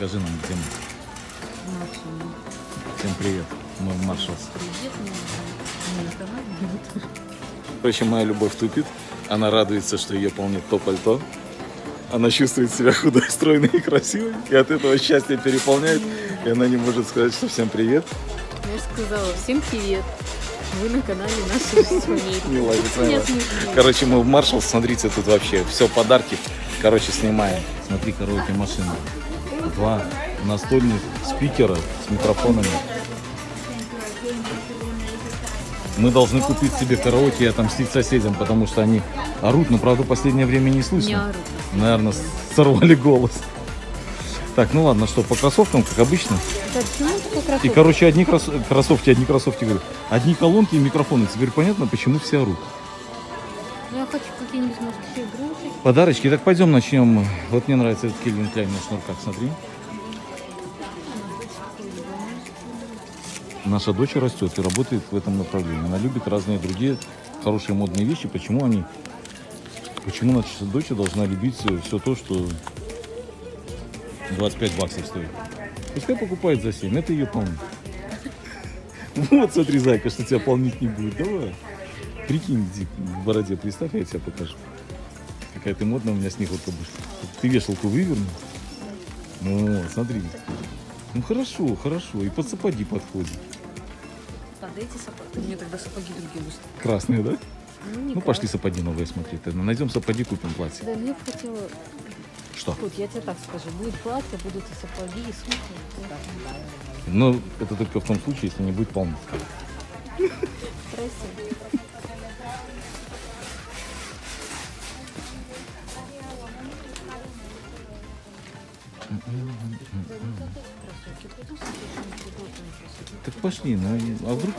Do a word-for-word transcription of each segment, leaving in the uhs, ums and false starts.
Скажи нам, где мы. Машина. Всем привет. Мы в Маршалс. Привет, мы на канале. Короче, моя любовь тупит. Она радуется, что ее полнит то пальто. Она чувствует себя худой, стройной и красивой. И от этого счастье переполняет. И она не может сказать, что всем привет. Я же сказала, всем привет. Вы на канале нашей семьи. Не ложится. Короче, мы в Маршалс. Смотрите, тут вообще все подарки. Короче, снимаем. Смотри, караоке машина. Два настольных спикера с микрофонами. Мы должны купить себе караоке и отомстить соседям, потому что они орут, но, правда, в последнее время не слышно. Не орут. Наверное, сорвали голос. Так, ну ладно, что, по кроссовкам, как обычно. Так, почему только кроссовки? И, короче, одни кросс... кроссовки, одни кроссовки, говорю. Одни колонки и микрофоны. Теперь понятно, почему все орут. Я хочу какие-нибудь, может, еще игрушки. Подарочки. Так, пойдем начнем. Вот мне нравится этот Кельвин Кляйн на шнурках, смотри. Наша дочь растет и работает в этом направлении. Она любит разные другие хорошие модные вещи. Почему они... Почему наша дочь должна любить все то, что двадцать пять баксов стоит? Пускай покупает за семь. Это ее полнит. Вот, смотри, зайка, что тебя полнить не будет. Давай. Прикинь, иди в бороде, представь, я тебе покажу. Какая ты модная у меня снегурка будешь. Ты вешалку вывернул. Ну, смотри. Ну, хорошо, хорошо. И под сапоги подходит. Под эти сапоги. Мне тогда сапоги другие будут. Красные, да? Ну, Ну, пошли сапоги новые смотреть. Тогда найдем сапоги, купим платье. Да, мне бы хотела... Что? Вот, я тебе так скажу. Будет платье, будут и сапоги, и сумки. Но это только в том случае, если не будет полно. Красиво. Так пошли, ну, а вдруг,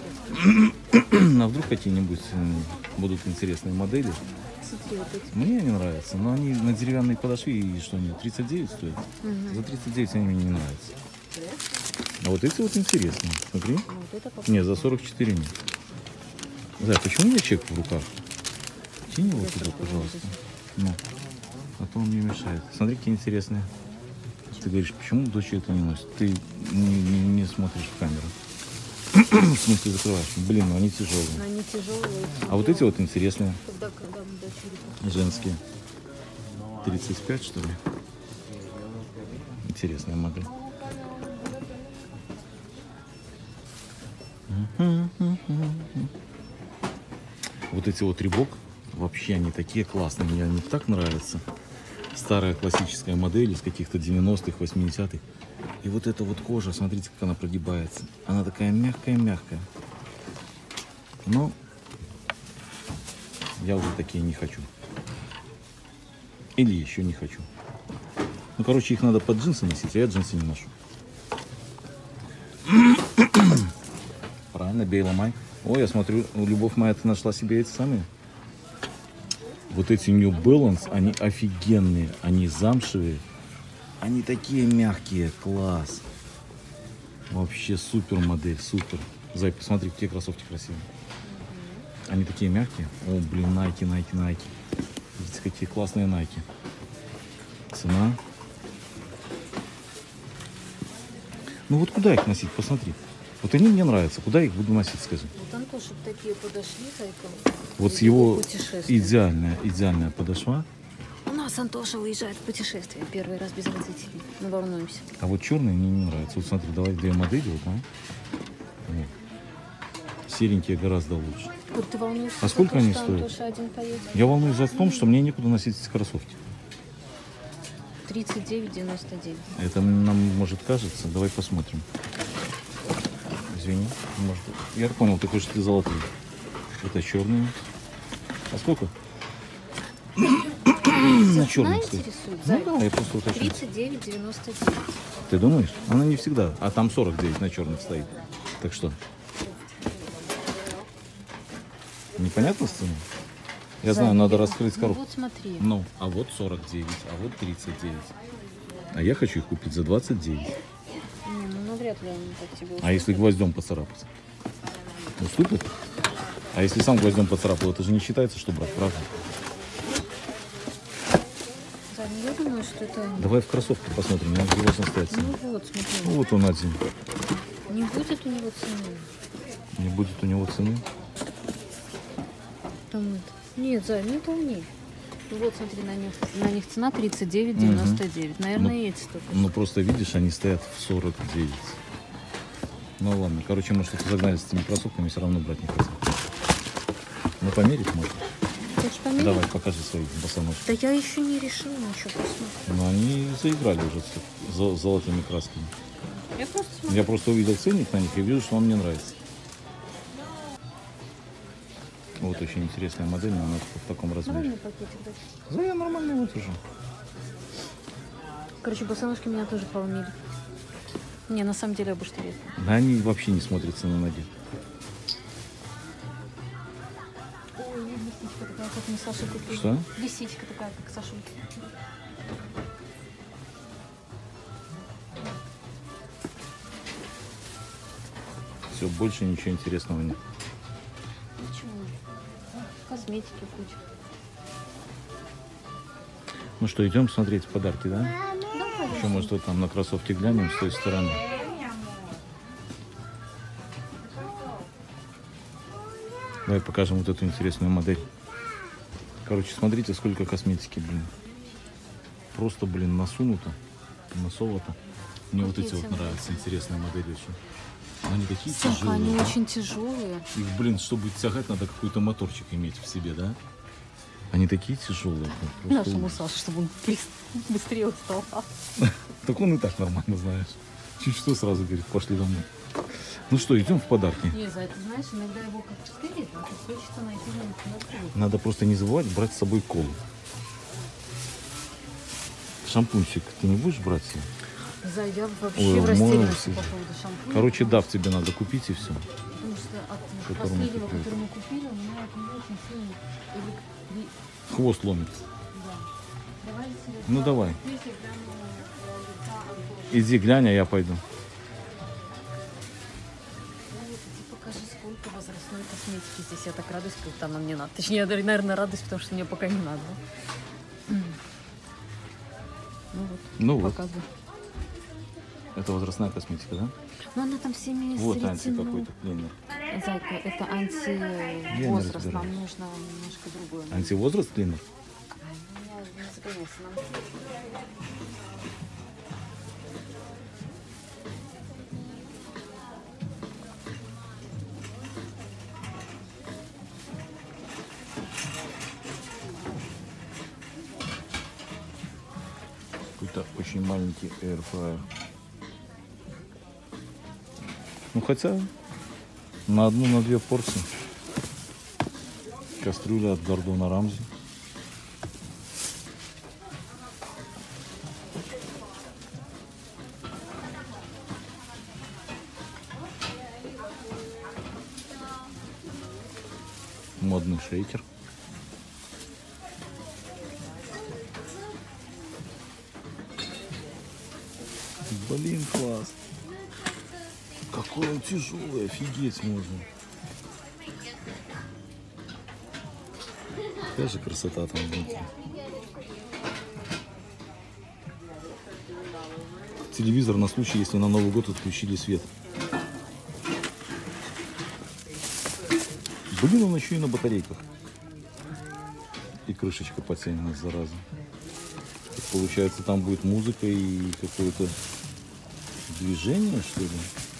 а вдруг какие-нибудь будут интересные модели? Смотри, вот эти. Мне они нравятся, но они на деревянной подошве, и что они, тридцать девять стоят? Угу. За тридцать девять они мне не нравятся. А вот эти вот интересные, смотри. Ну, вот это попробуй. Не, за сорок четыре нет. Да, почему у меня чек в руках? Тяни его туда, пожалуйста. Ну, а то он мне мешает. Смотри, какие интересные. Ты говоришь, почему дочь это не носит? Ты не, не, не смотришь в камеру. В смысле закрываешь? Блин, ну они тяжелые. Но они тяжелые. А вот эти вот интересные. Когда, когда мы дочери. Женские. тридцать пять, что ли? Интересная модель. Вот эти вот Рибок, вообще они такие классные. Мне они так нравятся. Старая классическая модель из каких-то девяностых, восьмидесятых. И вот эта вот кожа, смотрите, как она прогибается. Она такая мягкая-мягкая. Но я уже такие не хочу. Или еще не хочу. Ну, короче, их надо под джинсы носить, а я джинсы не ношу. Правильно, Бейла Май. Ой, я смотрю, любовь моя, ты нашла себе эти самые. Вот эти New Balance, они офигенные, они замшевые, они такие мягкие, класс. Вообще супер модель, супер. Зай, посмотри, какие кроссовки красивые. Они такие мягкие. О, блин, Nike, Nike, Nike. Видите, какие классные Nike. Цена. Ну вот куда их носить, посмотри. Вот они мне нравятся, куда я их буду носить, скажи. Вот Антоша такие подошли, зайка. Вот с его идеальная, идеальная подошва. У нас Антоша уезжает в путешествие. Первый раз без родителей. Мы волнуемся. А вот черные мне не нравятся. Вот смотри, давай две модели. Вот, а? Вот. Серенькие гораздо лучше. Вот ты волнуешься, А сколько то, они что стоят? Антоша один поедет? Я волнуюсь за том, что мне некуда носить эти кроссовки. тридцать девять девяносто девять. Это нам, может, кажется. Давай посмотрим. Извини. Может... Я понял, ты хочешь, ты золотые. Это черные. А сколько? На черном стоит. Ну да, я просто уточню. тридцать девять девяносто девять. Ты думаешь? Она не всегда. А там сорок девять на черных стоит. Так что? Непонятно сцена? Я знаю, надо раскрыть коробку. Ну, вот смотри. Ну, а вот сорок девять, а вот тридцать девять. А я хочу их купить за двадцать девять. Не, ну навряд ли они так тебе уступят. А если гвоздем поцарапать? Уступит? А если сам гвоздем поцарапал, это же не считается, что брат, правда? Да, ну, я думаю, что что это... Давай в кроссовке посмотрим, он где должен стоять. Ну вот, смотри. Ну, вот он один. Не будет у него цены. Не будет у него цены. Там это... Нет, Зай, не полней. Ну вот, смотри, на них, на них цена тридцать девять девяносто девять. Наверное, Ну, и эти только. Ну просто видишь, они стоят в сорок девять. Ну ладно, короче, может, их загнали с этими кроссовками, все равно брать не хотят. Ну померить можно. Хочешь померить? Давай, покажи свои босоножки. Да я еще не решила ничего, посмотри. Ну они заиграли уже с зо- золотыми красками. Я просто смотрю. Я просто увидел ценник на них и вижу, что он мне нравится. Вот очень интересная модель, но она в таком Давай размере. мне пакетик дать. Да я нормально вот уже. Короче, босоножки меня тоже поломили. Не, на самом деле обувь интересная. Да они вообще не смотрятся на ноге. Ой, лисичка такая, как мы Саше купили. Что? Лисичка такая, как Саша. Все, больше ничего интересного нет. Почему? Косметики куча. Ну что, идем смотреть подарки, да? Давай. Еще, может, вот там на кроссовке глянем с той стороны. Давай покажем вот эту интересную модель. Короче, смотрите, сколько косметики, блин. Просто, блин, насунуто, насолото. Мне вот эти вот нравятся, интересные модели очень. Они такие Сумка, тяжелые. они да? очень тяжелые. Их, блин, чтобы тягать, надо какой-то моторчик иметь в себе, да? Они такие тяжелые. блин, просто Нашему ужас. Саше, чтобы он быс- быстрее устал. Так он и так нормально, знаешь. Чуть что сразу говорит, пошли домой. Ну что, идем в подарки. Не, за это, знаешь, иногда его как стырит, а тут хочется найти на Надо просто не забывать брать с собой колу. Шампунчик ты не будешь брать себе? Зай, я вообще Ой, в растерянности мой по поводу шампуня. Короче, дав тебе надо купить и все. Потому что от Который мы последнего, купили. который мы купили, у меня от него очень сильный элек- ли- Хвост ломит. да. Давай себе Ну два- давай. Видите, прям, э, лица Антона. Иди глянь, а я пойду. Ну, вот, иди покажи, сколько возрастной косметики здесь. Я так радуюсь, когда нам не надо. Точнее, я, наверное, радуюсь, потому что мне пока не надо. Ну вот, Ну вот, показывай. это возрастная косметика, да? Ну, она там всеми Вот с анти ретинол. какой-то клинер. Зайка, это Я не антивозраст. разбираюсь. Нам нужно немножко другое. Антивозраст клинер? Ай, ну, я не загоняйся, нам- Какой-то очень маленький airfryer. Ну хотя на одну, на две порции. Кастрюля от Гордона Рамзи. Модный шейкер. Блин, класс. Какой он тяжелый, офигеть можно. Какая же красота там внутри. Телевизор на случай, если на Новый год отключили свет. Блин, он еще и на батарейках. И крышечка потянена, зараза. Так получается, там будет музыка и какое-то движение, что ли?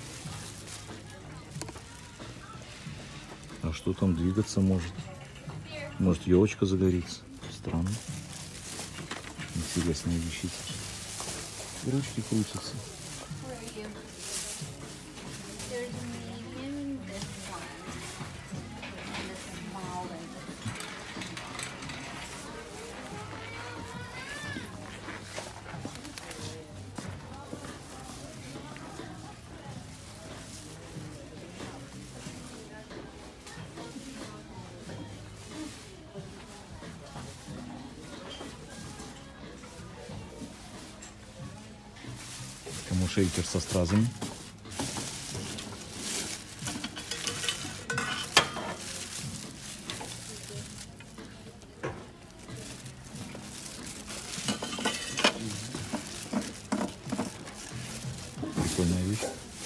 А что там двигаться может? Может, елочка загорится? Странно. Интересная вещица. И ручки крутятся. There's a medium, this one, and the small one. Кому шейкер со стразами. вещь.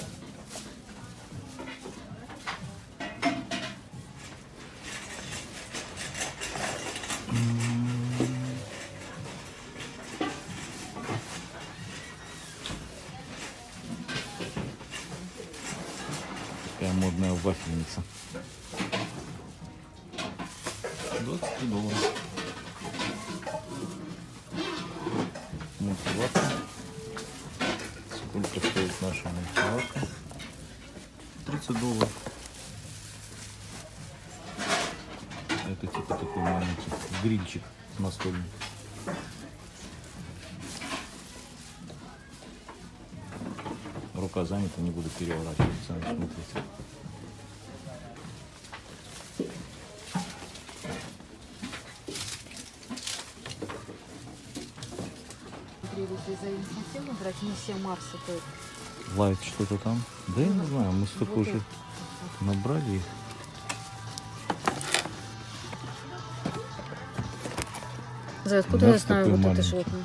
Такая модная вафельница. двадцать три доллара. Мультиварка. Сколько стоит наша мультиварка? тридцать долларов. Это типа такой маленький грильчик настольный. Рука занята, не буду переворачивать, сами смотрите. Если за инфантилу брать миссия Марса, то Лайт что-то там? Да я не знаю, мы столько Вот уже это. набрали их. За откуда Мясо я знаю такое вот это маленькое. животное?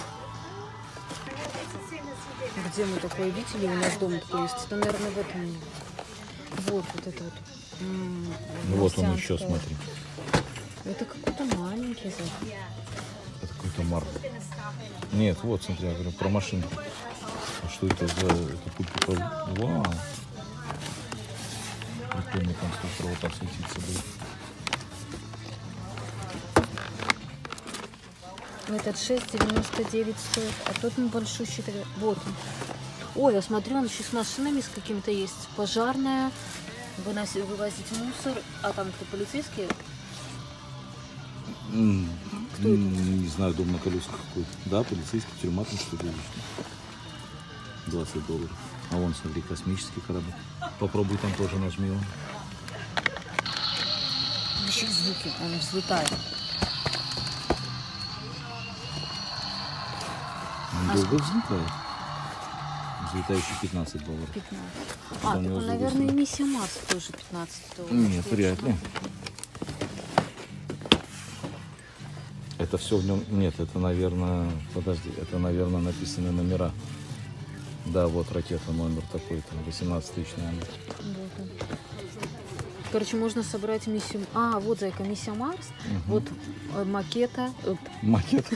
Где мы такое видели? У нас дома такое есть. Это, наверное, в этом. Вот, вот это вот. М, Ну вот он еще, марсианское. смотри. Это какой-то маленький. за- Это какой-то марк. Нет, вот, смотри, я говорю про машину. А что это за... Это пульт? Вау! Прикольный конструктор, вот так светиться будет. Этот шесть девяносто девять стоит, а тот он большущий. такой. Вот он. Ой, я смотрю, он еще с машинами с каким-то есть. Пожарная, выносить, вывозить мусор, а там кто, полицейские? М, Кто это? м, Не знаю, дом на колесах какой-то. Да, полицейский, тюрьма там что-то есть. двадцать долларов. А вон, смотри, космический корабль. Попробуй там тоже нажми его. Еще звуки, он взлетает. Он А долго взлетает. Взлетающий пятнадцать долларов. пятнадцать. Что А, у него так, за наверное, и высота? миссия Марс тоже пятнадцать долларов. Нет, Я вряд ли. ошибаюсь. Это все в нем... Нет, это, наверное... Подожди, это, наверное, написаны номера. Да, вот ракета номер такой-то. восемнадцать тысяч, наверное. Вот он. Короче, можно собрать миссию... А, вот, зайка, миссия Марс. Вот э, макета. э, Макет.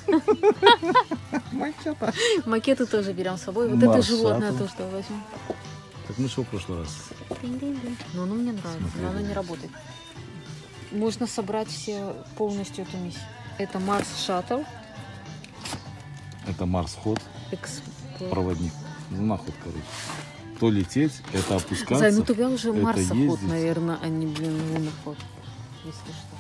Макеты тоже берем с собой. Вот Марс это животное Шаттл. тоже что возьмем. Так мы что в прошлый раз? Но оно мне нравится, Смотри, но оно не да. работает. Можно собрать все полностью эту миссию. Это Марс Шаттл. Это Марс-ход, Экспло- проводник. Луноход, короче. То лететь, это опускаться. Зай, ну тогда уже это марсоход, ездить. наверное, а не, блин, луноход. Если что.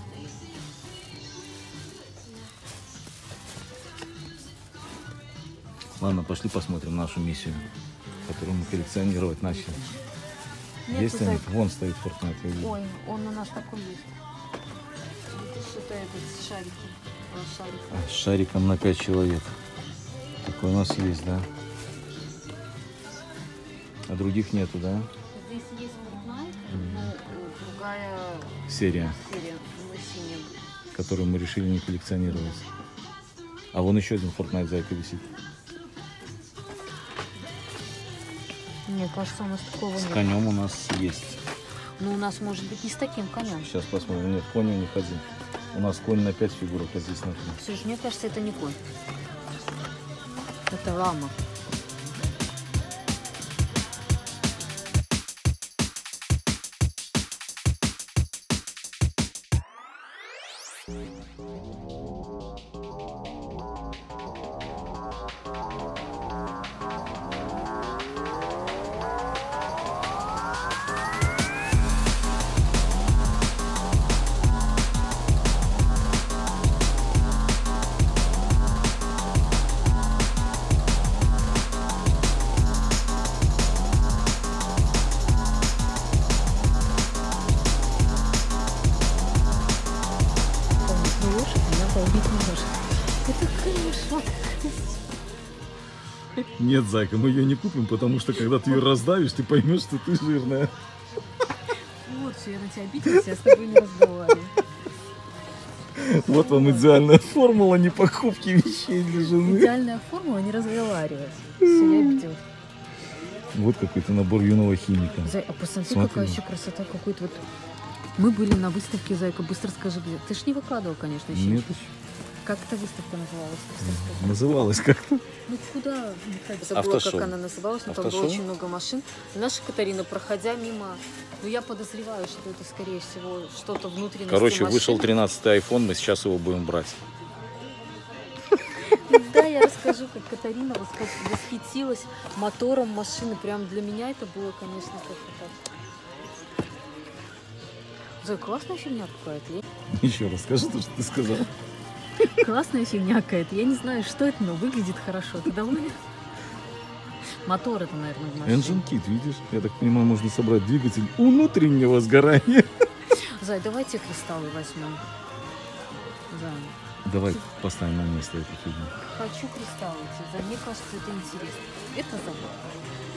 Ладно, пошли посмотрим нашу миссию, которую мы коллекционировать начали. Нет, Есть Зай. они? Вон стоит Fortnite. я вижу. Ой, он у нас такой есть. Это что-то этот с шариком. Э, шарик. А, с шариком на пять человек. Такой у нас есть, да? А других нету, да? Здесь есть Fortnite, но э, другая Серия, серия, но синяя. которую мы решили не коллекционировать. А вон еще один Fortnite зайка висит. Мне кажется, у нас такого С нет. конем у нас есть. Но у нас может быть не с таким конем. Сейчас посмотрим. Нет, коню не ходи. У нас конь на пять фигурок, а здесь на три. Слушай, мне кажется, это не конь. Это лама. Помню, лошадь, меня полбить не может. Это конечно. Нет, зайка, мы ее не купим, потому что когда ты ее раздавишь, ты поймешь, что ты жирная. Вот, все, я на тебя обиделась, я с тобой не разговариваю. Вот вам идеальная формула не покупки вещей для жены. Идеальная формула не разговаривать. Все, я обиделась. Вот какой-то набор юного химика. Зай, а посмотри, Смотри. какая еще красота, какой-то вот... Мы были на выставке, Зайка, быстро скажи, где. Ты ж не выкладывал, конечно, еще. Нет, Как эта выставка называлась? Быстро скажи. называлось как-то. Ну куда? Забыла, Автошоу. как она называлась, но там было Автошоу? очень много машин. И наша Катарина, проходя мимо, ну я подозреваю, что это, скорее всего, что-то внутренности Короче, машины. вышел тринадцатый айфон, мы сейчас его будем брать. Да, я расскажу, как Катарина восхо- восхитилась мотором машины. Прям для меня это было, конечно, как-то так. Зой, классная фигня какая-то. Я- Еще раз скажи то, что ты сказал. Классная фигня какая-то. Я не знаю, что это, но выглядит хорошо. Ты довольна? Мотор это, наверное, в машине. Engine Kit, видишь? Я так понимаю, можно собрать двигатель внутреннего сгорания. Зай, давайте кристаллы возьмем. Зай. Давай поставим на место эту фигню. Хочу кристаллы эти. Зай, мне кажется, это интересно. Это забавно.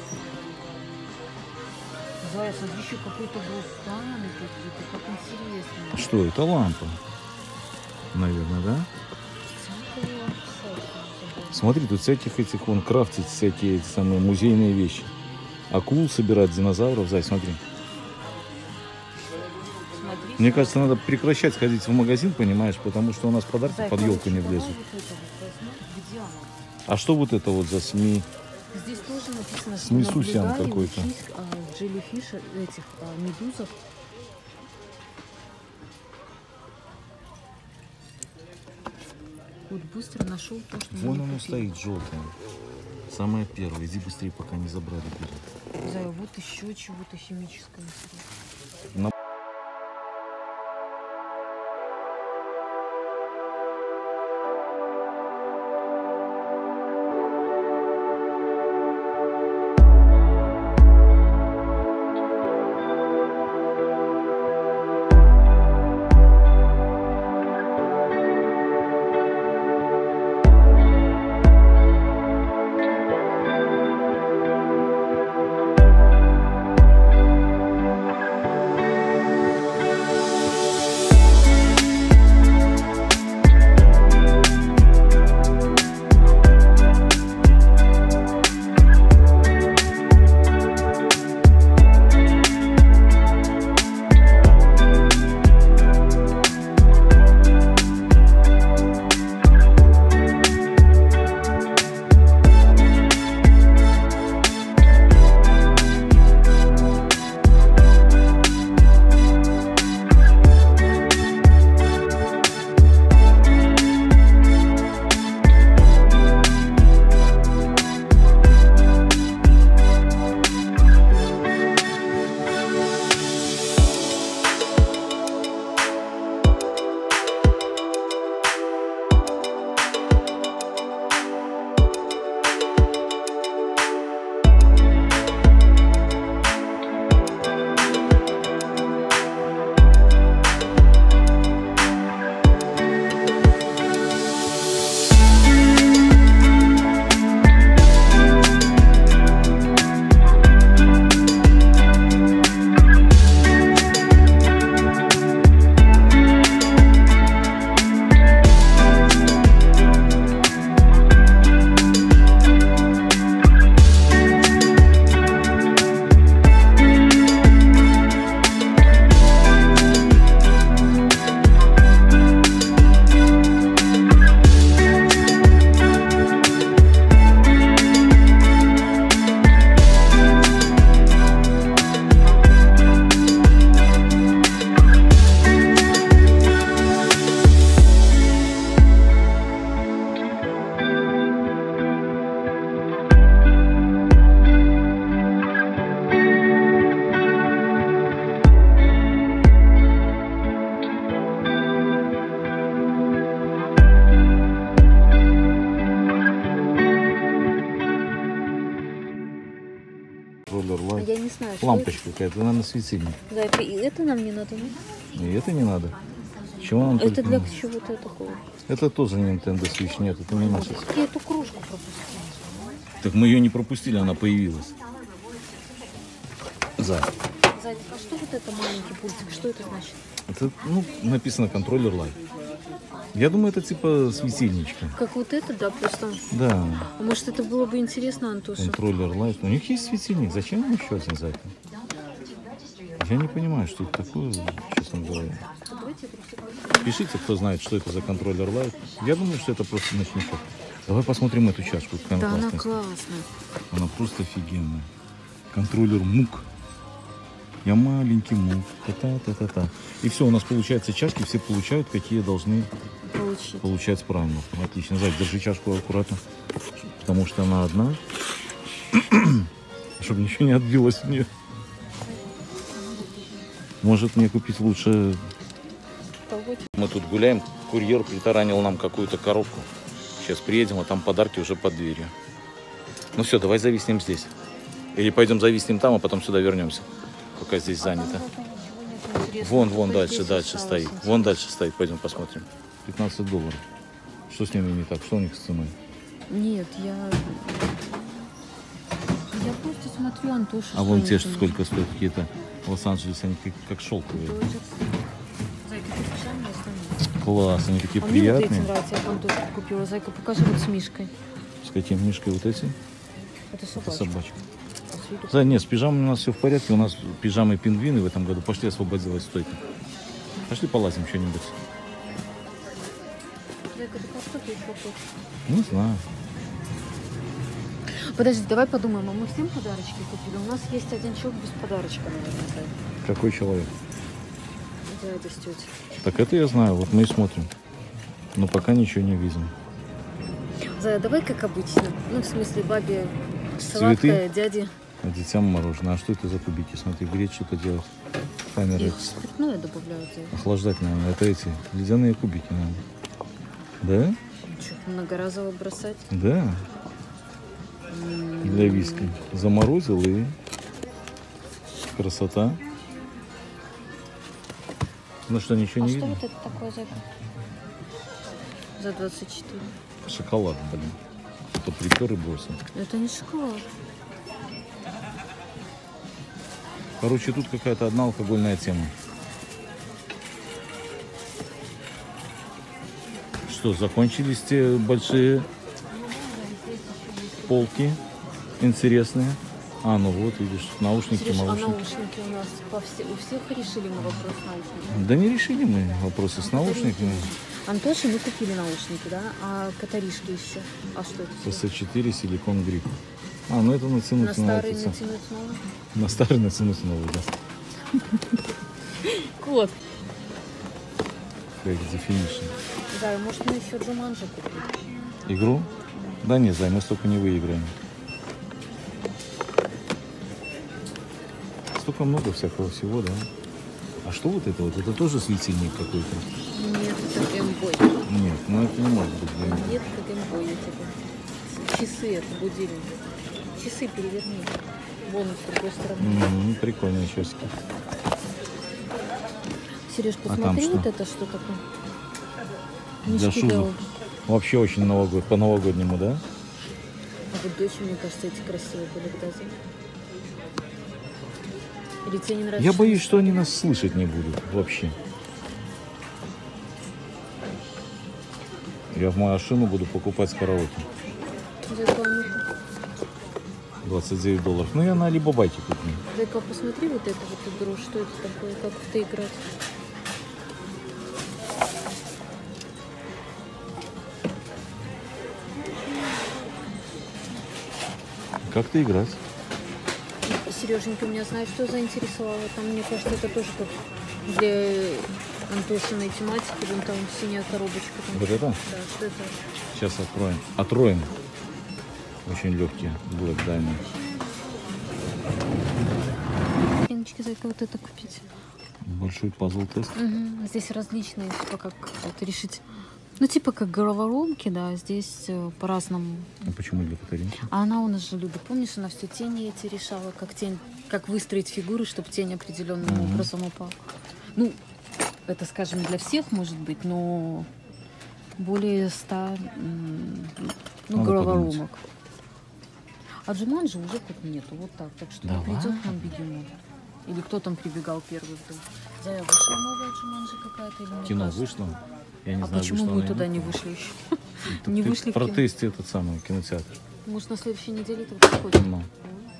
Зай, смотри, еще какой-то вулканы какие-то. Как интересно. Что, это лампа? Наверное, да? Всякое всякое. Смотри, тут всяких этих, вон, крафтить всякие эти самые музейные вещи. Акул собирать, динозавров. Зай, смотри. Смотри, Мне кажется, надо прекращать ходить в магазин, понимаешь, потому что у нас подарки Зай, под елку короче, не давай влезут. вот это вот возьмем. Где оно? А что вот это вот за СМИ? Здесь тоже написано, что Смесусян наблюдай и какой-то. учись, а, джеллифиш, этих а, медузов. Вот быстро нашел то, что Вон мы оно купили. стоит желтое. Самое первое. Иди быстрее, пока не забрали. Бери. Зая, вот еще чего-то химическое. На- Роллер А лайт. я не знаю, что Лампочка какая-то, наверное, светильник. это. Да, это, и это нам не надо, ну? И это не надо. Чего нам Это только для надо? чего-то такого. Это тоже Nintendo Switch, нет, это не наша. Я эту кружку пропустила. Так мы ее не пропустили, она появилась. За. Зайка, а что вот это маленький пультик? Что это значит? Это, ну, написано контроллер лайт. Я думаю, это типа светильничка. Как вот это, да, просто. Да. А может, это было бы интересно, Антоша? Контроллер лайт. У них есть светильник. Зачем им еще один за это? Я не понимаю, что это такое, честно говоря. Пишите, кто знает, что это за контроллер лайт. Я думаю, что это просто ночничок. Давай посмотрим эту чашку. Какая Да, она она классная. классная. Она просто офигенная. Контроллер мук. Я маленький мук. Та-та-та-та-та. И все, у нас получается чашки, все получают, какие должны Получить. получать правильно. Отлично. Зай, держи чашку аккуратно, потому что она одна. Чтобы ничего не отбилось в нее. Может мне купить лучше... Мы тут гуляем, курьер притаранил нам какую-то коробку. Сейчас приедем, а там подарки уже под дверью. Ну все, давай зависнем здесь. Или пойдем зависнем там, а потом сюда вернемся. Пока здесь занято. Вон, вон дальше, дальше стоит. Вон дальше стоит, пойдем посмотрим. пятнадцать долларов. Что с ними не так? Что у них с ценой? Нет, я... Я просто смотрю, Антоша. А вон те, что сколько стоят какие-то в Лос-Анджелесе, они как, как шелковые. Зайка, ты пошла мне остановить? Класс, они такие А мне вот эти приятные. нравятся, я Антоша купила. Зайка, покажи вот с Мишкой. С каким мишкой вот эти? Это Это собачка. собачка. А с виду- Да, нет, с пижамами у нас все в порядке. У нас пижамы пингвины в этом году. Пошли, освободилась стойка. Пошли полазим что-нибудь. Зайка, ты как что ты еще хочешь? Не знаю. Подожди, давай подумаем, а мы всем подарочки купили? У нас есть один человек без подарочка, наверное, Зайка. Какой человек? Дядя с тетей. Так это я знаю, вот мы и смотрим. Но пока ничего не видим. Зая, давай как обычно. Ну, в смысле, бабе сладкое, дяде. А детям мороженое. А что это за кубики? Смотри, греть что-то делать. Камеры. Их спиртное добавляют, Зая. Охлаждать, наверное. Это эти ледяные кубики, наверное. Да? Что, многоразово бросать? Да. Для виски. Заморозил и красота. Ну что, ничего А не что видно? вот это такое, Зайка? За двадцать четыре. Шоколад, блин. Кто припер и бросил. Это не шоколад. Короче, тут какая-то одна алкогольная тема. Что, закончились те большие полки интересные? А, ну вот, видишь, наушники, Сереж, а наушники. наушники у нас по все, у всех решили мы вопрос с наушниками? Да не решили мы вопросы с наушниками. Антоше мы купили наушники, да? А катаришки еще? А что это? пэ эс четыре силикон грипп. А, ну это натянуть На старые это, натянуть новые? на старый натянуть новый, да. Кот. Как definition. Да, и может мы еще Джуманджи купим? Игру? Да нет, Зай, мы столько не выиграем. Столько много всякого всего, да. А что вот это вот? Это тоже светильник какой-то? Нет, это геймбой. Нет, ну это не может быть. Да. Нет, это геймбой, я тебе. Часы, это будильник. Часы переверни. Вон, с другой стороны. М, прикольные часики. Сереж, там посмотри, что? вот это что такое. Для Мишки шузов. Вообще очень новогод, по-новогоднему, да? А вот дочь, мне кажется, эти красивые были в дозе. Или тебе не нравится? Я боюсь, что они нас слышать не будут вообще. Я в машину буду покупать с караоке. Зайка, ну-ка. двадцать девять долларов. Ну, я на Алибабайте куплю. Зайка, посмотри вот это вот игру. Что это такое? Как в это играть? Как-то играть. Сереженька, меня знаешь, что заинтересовало? Там, мне кажется, это тоже как для Антошиной тематики. Вон там синяя коробочка. Там. Вот это? Да, что это? Сейчас откроем. Отроем. Очень легкие. Black Diamond. Леночки, Зайка, вот это купить. Большой пазл-тест. Угу. Здесь различные, типа как это решить. Ну, типа как головоломки, да, здесь э, по-разному. А почему для Катаринки? А она у нас же любит. Помнишь, она все тени эти решала, как тень, как выстроить фигуры, чтобы тень определенным Мгм. образом упала. Ну, это, скажем, для всех может быть, но более ста м, ну, Надо головоломок. подумать. А Джуманджи уже тут нету, вот так. Так что Да не придет ладно? к нам бегемот. Или кто там прибегал первый в дом? Зая, вышла новая Джуманджи какая-то или мне Кино кажется? вышло. Я не А знаю, почему вышло мы она туда или не нет. вышли еще? Так не ты вышли в в кино? протесте этот самый кинотеатр. Может, на следующей неделе тогда сходим? Ну.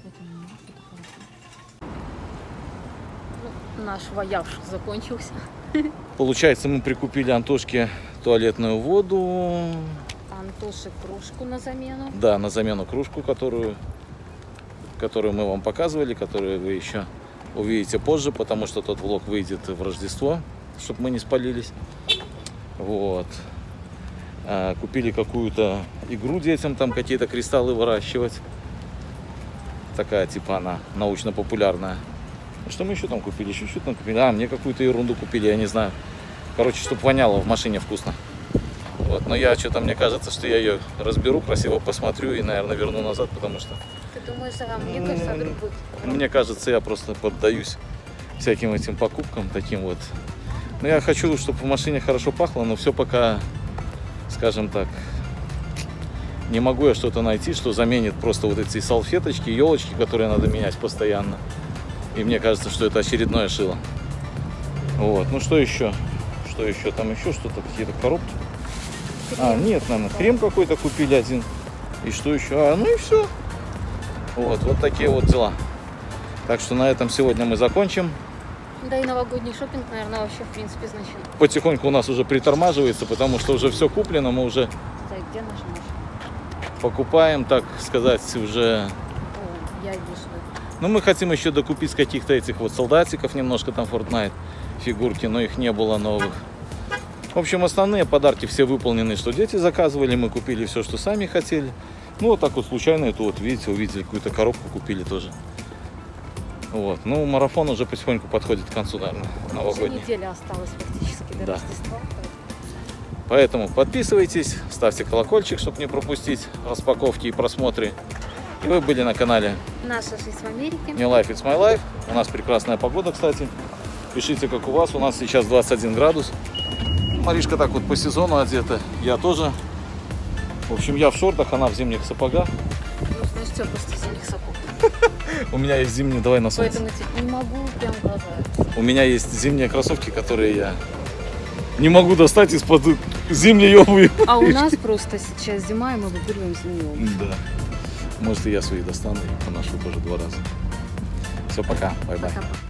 Ну, наш вояж закончился. Получается, мы прикупили Антошке туалетную воду. Антоше кружку на замену. Да, на замену кружку, которую, которую мы вам показывали, которую вы еще увидите позже, потому что тот влог выйдет в Рождество, чтобы мы не спалились. Вот. А, купили какую-то игру детям, там какие-то кристаллы выращивать. Такая, типа, она научно-популярная. Что мы еще там купили? Еще что-то там купили. А, мне какую-то ерунду купили, я не знаю. Короче, чтобы воняло в машине вкусно. Вот. Но я что-то, мне кажется, что я ее разберу, красиво посмотрю и, наверное, верну назад, потому что... Ты думаешь, а мне кажется, вдруг будет... Мне кажется, я просто поддаюсь всяким этим покупкам таким вот. Но я хочу, чтобы в машине хорошо пахло, но все пока, скажем так, не могу я что-то найти, что заменит просто вот эти салфеточки, елочки, которые надо менять постоянно. И мне кажется, что это очередное шило. Вот. Ну что еще? Что еще? Там еще что-то, какие-то коробки. А, нет, наверное, крем какой-то купили один. И что еще? А, ну и все. Вот, вот такие вот дела. Так что на этом сегодня мы закончим. Да и новогодний шопинг, наверное, вообще, в принципе, значит. Потихоньку у нас уже притормаживается, потому что уже все куплено, мы уже Так, где наша Маша? покупаем, так сказать, уже... О, я вижу. Ну, мы хотим еще докупить каких-то этих вот солдатиков, немножко там Fortnite фигурки, но их не было новых. В общем, основные подарки все выполнены, что дети заказывали, мы купили все, что сами хотели. Ну, вот так вот случайно эту вот, видите, увидели, какую-то коробку купили тоже. Вот, ну, марафон уже потихоньку подходит к концу, наверное, новогодний. Еще неделя осталась фактически до Да. Рождества. Поэтому подписывайтесь, ставьте колокольчик, чтобы не пропустить распаковки и просмотры. И вы были на канале Наша жизнь в Америке. New Life It's My Life. У нас прекрасная погода, кстати. Пишите, как у вас. У нас сейчас двадцать один градус. Маришка так вот по сезону одета. Я тоже. В общем, я в шортах, она в зимних сапогах. Ну, знаешь, что, просто зимних сапог. У меня есть зимние, давай на солнце. Поэтому типа, не могу прям глаза. У меня есть зимние кроссовки, которые я не могу достать из-под зимней обуви. А у нас просто сейчас зима, и мы выбираем зимнюю обувь. Да. Может, и я свои достану и поношу тоже два раза. Все, пока. Бай-бай. Пока-пока.